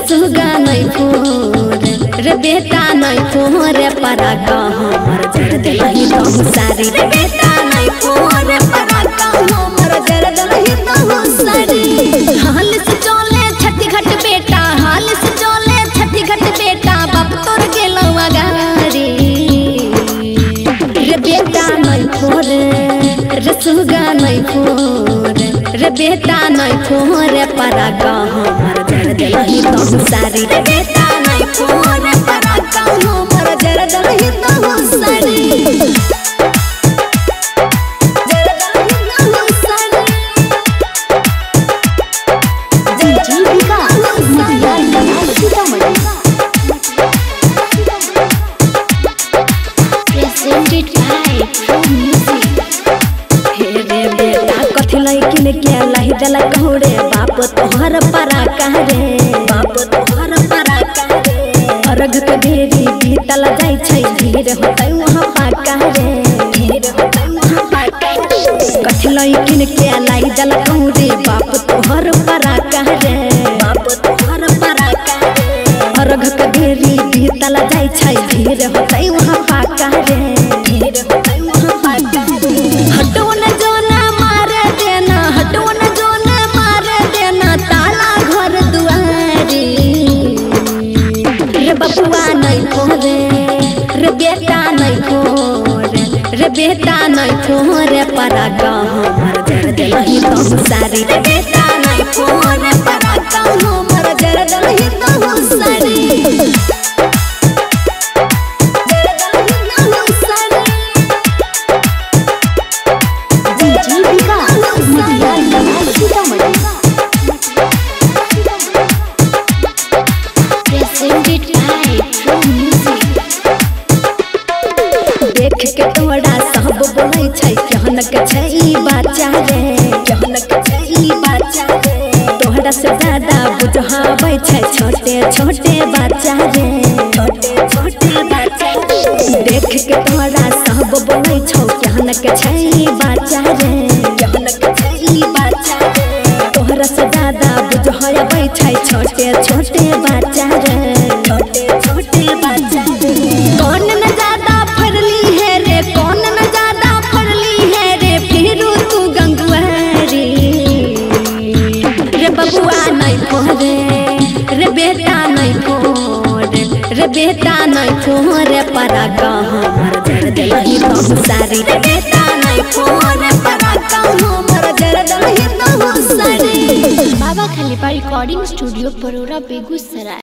सुगा नहीं फोर रे बेटा नहीं फोर परा हमर जर दिलही तो सारी रे बेटा नहीं फोर परा हमर जर दिलही तो सारी। हाल से चले छठी घट बेटा हाल से चले छठी घट बेटा बाप तोर गेलवा गारी रे बेटा नहीं फोर रे सुगा नहीं फोर रे बेटा नहीं फोर परा हमर जर दिलही तो सारी रे बेटा नहीं फोर परा हमर जर दिलही तो सारी। लैकिन के लही दल कहरे बाप तोहर परा कहरे बाप तोहर परा कहरे अर्घ के देरी बीतल जाय छै धीर होतै वहां पाका रे धीर होतै वहां पाका कथि लैकिन के लही दल कहरे बाप तोहर परा कहरे बाप तोहर परा कहरे अर्घ के देरी बीतल जाय छै धीर होतै वहां पाका रे धीर होतै वहां पाका हटो न जोना बबुआ नहीं फोरे रे बेटा नहीं फोरे रे बेटा नहीं फोरे परा हमर जर दिलही तो सारी रे बेटा नहीं फोरे परा हमर जर दिलही तो सारी। देख के तोड़ा सब बोलै छै केहन के छै ई बच्चा रे केहन के छै ई बच्चा रे तोहरा से ज्यादा बुझाबै छै छोटे छोटे बच्चा रे छोटे छोटे बच्चा देख के तोड़ा सब बोलै छौ केहन के छै ई बच्चा रे केहन के छै ई बच्चा रे तोहरा से ज्यादा बुझाबै छै छोटे छोटे बच्चा रे छोटे छोटे बच्चा कौन न ज्यादा फरली है रे कौन न ज्यादा फरली है रे फिर तू गंगुआरी रे बबुआ नहीं फोरे रे बेटा नहीं फोरे रे बेटा नहीं फोरे परा हमर जर दिलही तो सारी रे बेटा नहीं फोरे परा हमर जर दिलही तो सारी। Baba Khalifa recording studio Barora Begusarai.